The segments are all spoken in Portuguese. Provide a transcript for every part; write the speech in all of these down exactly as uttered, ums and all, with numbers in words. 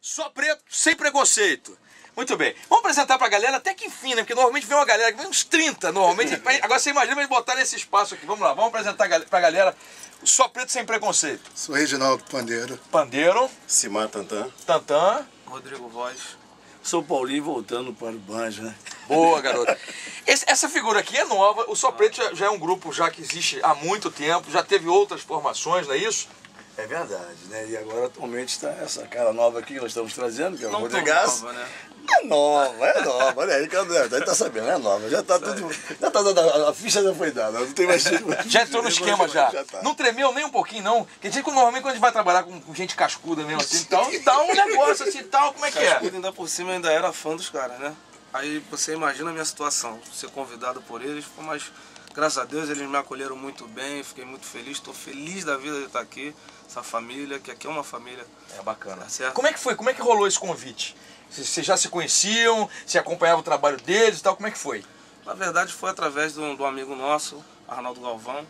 Só preto, sem preconceito. Muito bem. Vamos apresentar pra galera, até que enfim, né? Porque normalmente vem uma galera, vem uns trinta, normalmente. Agora você imagina eles botar nesse espaço aqui. Vamos lá, vamos apresentar pra galera o Só Preto Sem Preconceito. Sou Reginaldo Pandeiro. Pandeiro. Simar Tantan. Tantan. Rodrigo Voz. Sou Paulinho voltando para o banjo, né? Boa, garoto. Esse, essa figura aqui é nova. O Só Preto já, já é um grupo já que existe há muito tempo. Já teve outras formações, não é isso? É verdade, né? E agora atualmente está essa cara nova aqui que nós estamos trazendo, que é o Não Rodrigo. nova, né? É nova, é nova. Olha aí, a gente tá sabendo, é nova. Já tá tudo. Já tá dando. A ficha já foi dada. Não tem mais. Já entrou no esquema já. já tá. Não tremeu nem um pouquinho, não. Porque tipo, normalmente quando a gente vai trabalhar com, com gente cascuda mesmo assim, então dá um negócio assim tal, como é que é? Cascudo ainda por cima ainda era fã dos caras, né? Aí você imagina a minha situação, ser convidado por eles, mas graças a Deus eles me acolheram muito bem, fiquei muito feliz, estou feliz da vida de estar aqui, essa família, que aqui é uma família. É bacana. Tá certo? Como é que foi? Como é que rolou esse convite? Vocês já se conheciam? Você acompanhava o trabalho deles e tal? Como é que foi? Na verdade foi através de um, de um amigo nosso, Arnaldo Galvão,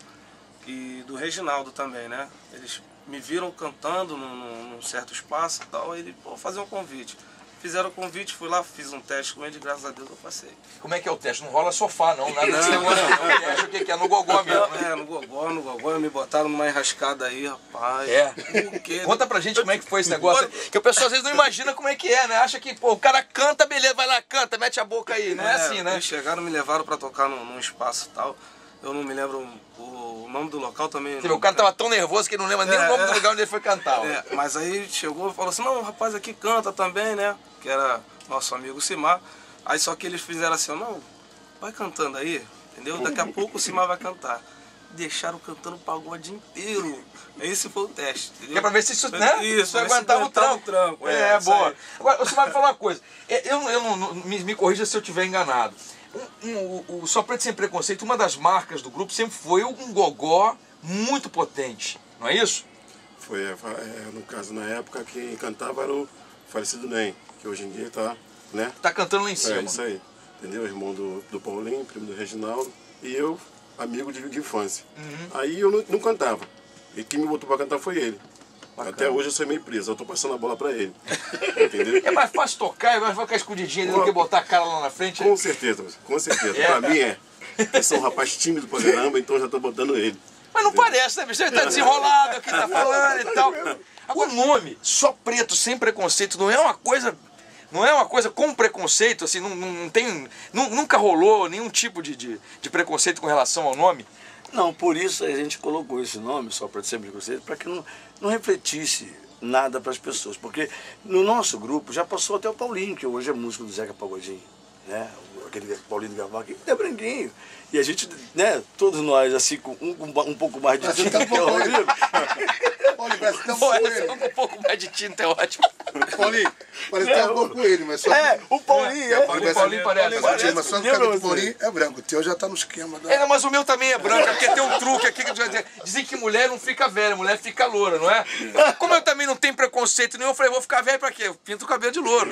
e do Reginaldo também, né? Eles me viram cantando num, num, num certo espaço e tal, e ele, pô, fazer um convite. Fizeram o convite, fui lá, fiz um teste com ele, graças a Deus eu passei. Como é que é o teste? Não rola sofá, não. Nada desse negócio, não. O teste, o que que é? No gogó mesmo, né? É, no gogó, no gogó, me botaram numa enrascada aí, rapaz. É. O quê? Conta pra gente como é que foi esse negócio. Que o pessoal às vezes não imagina como é que é, né? Acha que, pô, o cara canta, beleza, vai lá, canta, mete a boca aí. Não é, é assim, né? Eles chegaram, me levaram pra tocar num, num espaço e tal. Eu não me lembro o, o nome do local também. Não, o cara tava tão nervoso que ele não lembra nem é, o nome é, do lugar onde ele foi cantar. É, mas aí chegou e falou assim, não, o rapaz aqui canta também, né? Que era nosso amigo Simar. Aí só que eles fizeram assim, não, vai cantando aí, entendeu? Daqui a pouco o Simar vai cantar. Deixaram cantando o pagode inteiro. Esse foi o teste, entendeu? Que é pra ver se isso, né? Isso, isso aguentava o tranco. tranco. É, é boa. Aí. Agora, você vai me falar uma coisa. Eu, eu não, não- me, me corrija se eu estiver enganado. Um, um, o, o Só Preto Sem Preconceito, uma das marcas do grupo sempre foi um gogó muito potente. Não é isso? Foi, é, no caso, na época, quem cantava era o falecido Ney, que hoje em dia tá, né? Tá cantando lá em cima. É isso aí, entendeu? Irmão do, do Paulinho, primo do Reginaldo, e eu, amigo de, de infância. Uhum. Aí eu não, não cantava, e quem me botou pra cantar foi ele. Bacana. Até hoje eu sou meio preso, eu tô passando a bola pra ele, entendeu? É mais fácil tocar, é mais fácil ficar escondidinho ali do que botar a cara lá na frente. Com certeza, com certeza. É. Pra mim é. Eu sou um rapaz tímido pra caramba, então eu já tô botando ele. Mas não parece, né, bicho? Ele tá desenrolado aqui, tá falando e tal. Agora, o nome, Só Preto Sem Preconceito, não é uma coisa... Não é uma coisa com preconceito, assim, não, não, não tem... nu- nunca rolou nenhum tipo de, de, de preconceito com relação ao nome? Não, por isso a gente colocou esse nome, Só Preto Sem Preconceito, para que não, não refletisse nada para as pessoas. Porque no nosso grupo já passou até o Paulinho, que hoje é músico do Zeca Pagodinho, né? Aquele Paulinho do Gavão aqui, é branquinho. E a gente, né, todos nós, assim, com um, um pouco mais de Mas você tinta tá que é o bom, Rodrigo. Paulinho, parece que tem um Pô, pouco essa ele. um pouco mais de tinta é ótimo. Paulinho, parece que tem um pouco com ele, mas só É, o Paulinho, é. O Paulinho parece. Paulinho, mas só o cabelo do Lembra Paulinho é branco. O teu já tá no esquema da... É, mas o meu também é branco, é porque tem um truque aqui que dizem que mulher não fica velha, mulher fica loura, não é? Como eu também não tenho preconceito nenhum, eu falei, vou ficar velho pra quê? Eu pinto o cabelo de louro.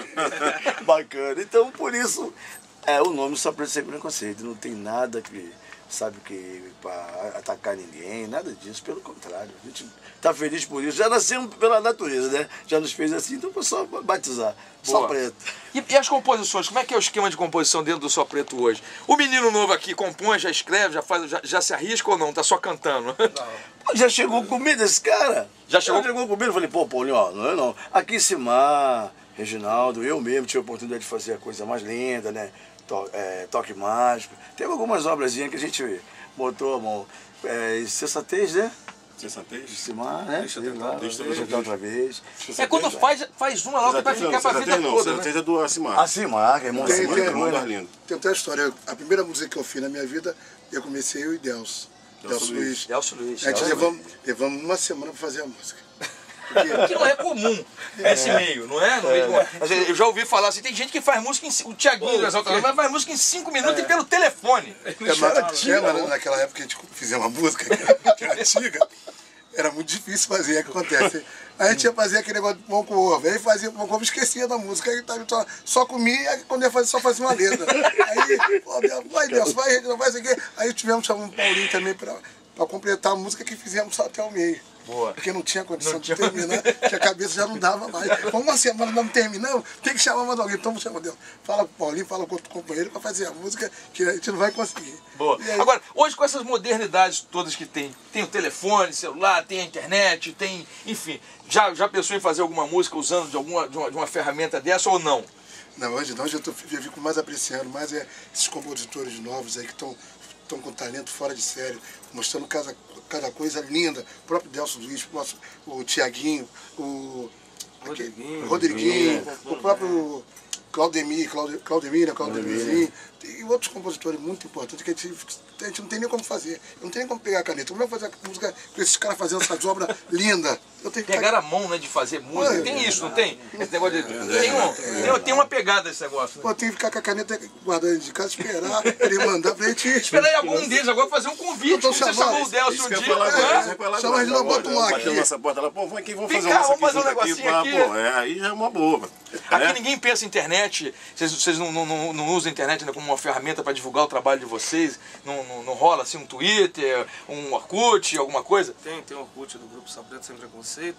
Bacana. Então, por isso, é o nome Só Preto Sem Preconceito. Não tem nada que, sabe, que para atacar ninguém, nada disso. Pelo contrário, a gente tá feliz por isso. Já nascemos pela natureza, né? Já nos fez assim, então foi só batizar. Só Boa. Preto. E, e as composições, como é que é o esquema de composição dentro do Só Preto hoje? O menino novo aqui compõe, já escreve, já, faz, já, já se arrisca ou não? Tá só cantando? Pô, já chegou comigo esse cara? Já chegou? Já chegou comigo? Eu falei, pô, Paulinho, ó, não é não. Aqui Simar, Reginaldo, eu mesmo tive a oportunidade de fazer a coisa mais linda, né? To, é, toque mágico. Teve algumas obrazinhas que a gente botou a mão. É, sensatez, né? Sensatez? Simar, né? Deixa eu Sei tentar lá, outra vez. Deixa eu tentar outra vez. É quando faz, faz uma logo que vai ficar pra vida não, toda, né? Sensatez é do Asimar. Ah, Simar, que é irmão Tem, Simar, tem, que é irmão do irmão, né? Arlindo. Tem até a história. A primeira música que eu fiz na minha vida, eu comecei eu e Delcio. Delcio Delcio Luiz. Luiz. Delcio Luiz. A gente Delcio levamos, levamos uma semana pra fazer a música. Que não é comum nesse meio, não é? No meio do- Às vezes eu já ouvi falar assim, tem gente que faz música, em, c- o Thiaguinho, das outras, mas faz música em cinco minutos e pelo telefone. É, mas, é, mas naquela época que a gente fizia uma música que era antiga, era muito difícil fazer. É o que acontece. A gente ia fazer aquele negócio de pão com ovo. Aí fazia pão com ovo, esquecia da música. Aí tava só, só comia, aí quando ia fazer, só fazia uma letra. Aí, pô, Deus, vai Deus, vai, não vai isso aqui. Aí tivemos chamando o Paulinho também pra, pra completar a música que fizemos só até o meio. Boa. Porque não tinha condição Não de tinha- terminar, que a cabeça já não dava mais. Vamos uma semana, não terminamos, tem que chamar mais alguém. Então vamos chamar Deus. Fala com o Paulinho, fala com outro companheiro para fazer a música, que a gente não vai conseguir. Boa. E aí, Agora, hoje com essas modernidades todas que tem, tem o telefone, celular, tem a internet, tem, enfim, já, já pensou em fazer alguma música usando de, alguma, de, uma, de uma ferramenta dessa ou não? Não, hoje não, hoje eu, tô, eu fico mais apreciando, mais é esses compositores novos aí que estão estão com talento fora de sério, mostrando cada, cada coisa linda. O próprio Delcio Luiz, o, nosso, o Tiaguinho, o Rodriguinho, o Rodriguinho, o próprio Claudemir, Claude, Claudemir, né, Claudemirzinho, e outros compositores muito importantes que a gente, a gente não tem nem como fazer. Eu não tenho nem como pegar a caneta. Como é fazer música com esses caras fazendo essas obras lindas? Eu tenho que Pegar a mão, né, de fazer música. Olha, Tem isso, não tem? Esse negócio de, tem, um, tem, tem uma pegada esse negócio. Né? Pô, eu tenho que ficar com a caneta guardada de casa, esperar ele mandar pra gente. Espera aí algum deles agora fazer um convite. Eu tô Você chamando. chamou o Delcio Isso um que eu ia dia. falar né? agora, isso que eu ia falar Chama agora. a gente, bota um Bateu aqui. na nossa porta lá, pô, vem aqui, vamos Vem fazer cá, uma vamos fazer um aqui, negocinho pá, aqui. pô, é, aí já é uma boa. Aqui né? ninguém pensa em internet, vocês, vocês não, não, não, não usam a internet ainda como uma ferramenta para divulgar o trabalho de vocês? Não, não, não rola assim um Twitter, um Orkut, alguma coisa? Tem, tem o Orkut do Grupo Só Preto Sem Preconceito.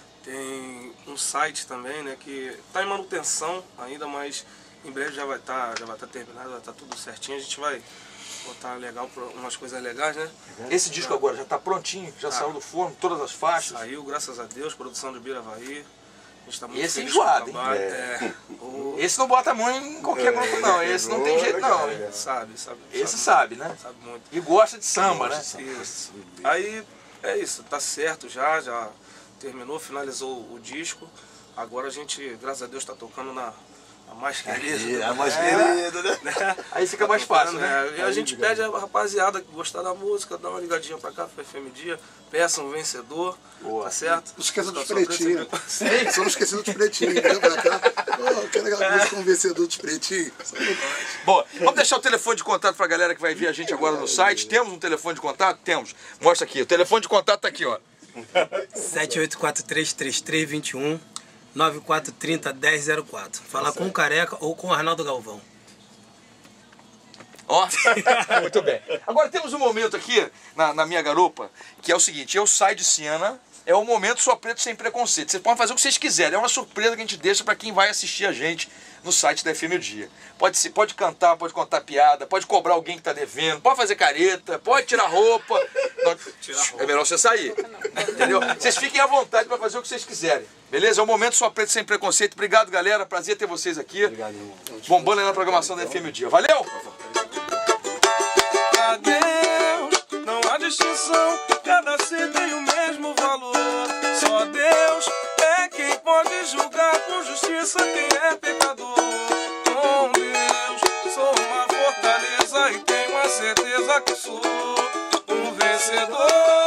Tem um site também, né, que está em manutenção ainda, mas em breve já vai estar já vai estar terminado, vai estar tudo certinho. A gente vai botar legal, pra- umas coisas legais, né? Esse disco agora já está prontinho, já Tá. saiu do forno, todas as faixas. Saiu, graças a Deus, produção de Bira Havaí. A gente tá muito Esse é feliz com o enjoado, hein? trabalho. É. O- Esse não bota a mão em qualquer grupo não, esse não tem jeito não, hein? Sabe, sabe. Esse sabe, né? Sabe muito. E gosta de samba, né? Isso. Aí é isso, tá certo já, já terminou, finalizou o disco. Agora a gente, graças a Deus, tá tocando na a mais querida. A mais É. querida, né? né? Aí fica mais fácil, né? E a gente pede a rapaziada que gostar da música, dá uma ligadinha pra cá, foi F M Dia, peça um vencedor, Boa. tá certo? Não esqueça dos Só preto sem pretinhos. preconceito. Só não esquecendo dos pretinhos. Entendeu? Pra cá. Pô, quero aquela música com o vencedor dos pretinhos. Bom, vamos deixar o telefone de contato pra galera que vai ver a gente agora no site. Temos um telefone de contato? Temos. Mostra aqui. O telefone de contato tá aqui, ó. sete oito quatro três, três três dois um, nove quatro três zero, um zero zero quatro. Falar com o Careca ou com o Arnaldo Galvão. Ó, muito bem. Agora temos um momento aqui na, na minha garupa, que é o seguinte, eu saio de cena, é o momento Só Preto Sem Preconceito. Vocês podem fazer o que vocês quiserem, é uma surpresa que a gente deixa para quem vai assistir a gente no site da F M o Dia. Pode, ser, pode cantar, pode contar piada, pode cobrar alguém que tá devendo, pode fazer careta, pode tirar roupa. Não, Tirar roupa. É melhor você sair, entendeu? Vocês fiquem à vontade para fazer o que vocês quiserem, beleza? É o momento Só Preto Sem Preconceito. Obrigado, galera, prazer ter vocês aqui. Obrigado, irmão. Bombando aí na programação da F M o Dia. Valeu! Adeus, não há distinção, cada ser tem o mesmo valor. Só Deus é quem pode julgar com justiça quem é pecador. Com Deus, sou uma fortaleza e tenho a certeza que sou um vencedor.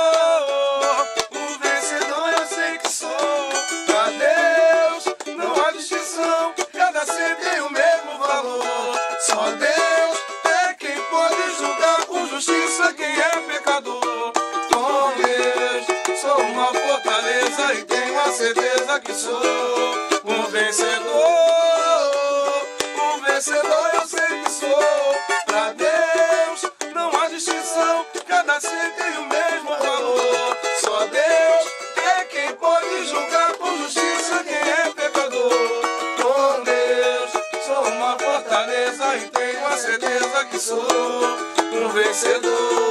Um vencedor eu sei que sou. Adeus, não há distinção, cada ser tem o mesmo valor. Só Deus é quem pode julgar com justiça quem é pecador. Com Deus, sou uma fortaleza e tenho a certeza que sou um vencedor. Um vencedor eu sei que sou. Pra Deus não há distinção, cada ser tem o mesmo valor. Só Deus é quem pode julgar com justiça quem é pecador. Com Deus, sou uma fortaleza e tenho a certeza que sou um vencedor.